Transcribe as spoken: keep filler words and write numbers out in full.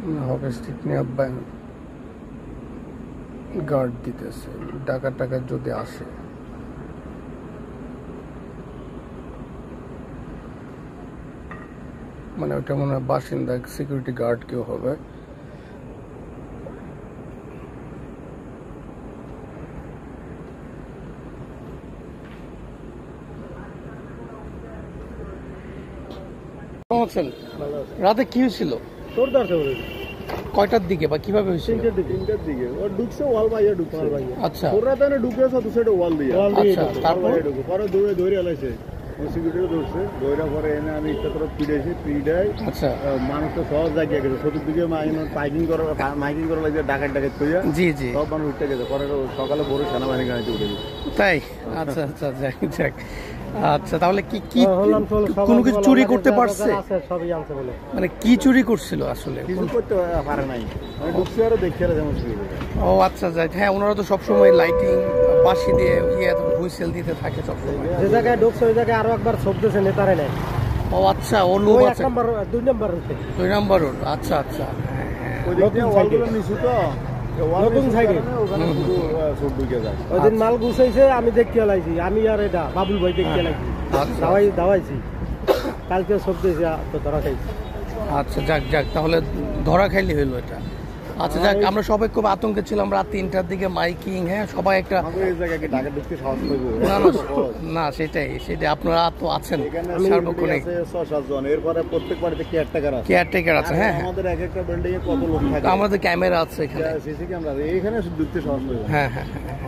Hockey stick নিয়ে guard দিতেছে, টাকা টাকা যদি আসে। মানে ওটা মনে হয় বাসিন্দা, সিকিউরিটি গার্ড কেউ হবে। রাতে কি হয়েছিল? কয়টার দিকে বা কিভাবে হয়েছিল? তিনটার দিকে ও ঢুকছে, ওয়াল বাইয়া ঢুকছে। আচ্ছা, ওরা তো ঢুকেছে দু সাইডে ওয়াল দিয়ে। আচ্ছা, তারপর পরে দৌড়ে দৌড়ে এলাইছে, সিকিউরিটি ধরছে, দৌড়া পরে এনে আমি একটা তরফ পিড়াইছি, পিড়াই আচ্ছা মানুষ তো সহজ জায়গায় গেছে, চতুর্দিকে মাইকিং করা মাইকিং করা লাগছে, ডাকাত ডাকাত কইয়া জি জি সব মানুষ উঠতে গেছে। পরে সকালে বড় সেনাবাহিনী গাড়িতে উঠে গেছে। তাই? আচ্ছা আচ্ছা, যাক যাক। আচ্ছা, তাহলে কি কি কোনো কিছু চুরি করতে পারছে? মানে কি চুরি করছিল আসলে? কিছু করতে পারে নাই, মানে ঢুকছে আর দেখছে যেমন চুরি করে। ও আচ্ছা, যাক। হ্যাঁ, ওনারা তো সবসময় লাইটিং বাঁশি দিয়ে ইয়ে হুইসেল দিতে থাকে সবসময়। যে জায়গায় ঢুকছে ওই জায়গায় আরো একবার শব্দ দিয়েছে, নেতারে নেয়। ও আচ্ছা, ও লোক ওই এক আছে নাম্বার দুই নাম্বার হচ্ছে দুই নাম্বার ওর। আচ্ছা আচ্ছা, হ্যাঁ হ্যাঁ। ওই দিক দিয়ে ওয়ালগুলো নিচু তো, নতুন সাইডে ওখানে শুধু সব ঢুকে যায়। ওই দিন মাল গুছাইছে, আমি দেখতে লাইছি, আমি আর এটা বাবুল ভাই দেখতে লাইছি, দাওয়াই দাওয়াইছি। কালকে শব্দ দিয়েছে তো ধরা খাইছি। আচ্ছা, যাক যাক, তাহলে ধরা খাইলি হইলো এটা। আচ্ছা, যাক, আমরা সবাই খুব আতঙ্কে ছিলাম রাত তিনটার দিকে, মাইকিং, হ্যাঁ সবাই একটা এই জায়গায় কি ঢাকা ঢুকতে সাহস পাইবো? না না না, সেটাই সেটাই, আপনারা তো আছেন সার্বক্ষণিক। ছয় সাত জন, এরপরে প্রত্যেক বাড়িতে কেয়ারটেকার আছে। কেয়ারটেকার আছে, হ্যাঁ হ্যাঁ। আমাদের এক একটা বিল্ডিং এ কত লোক থাকে, আমাদের ক্যামেরা আছে এখানে, সিসি ক্যামেরা, এইখানে ঢুকতে সাহস পাইবো। হ্যাঁ হ্যাঁ হ্যাঁ।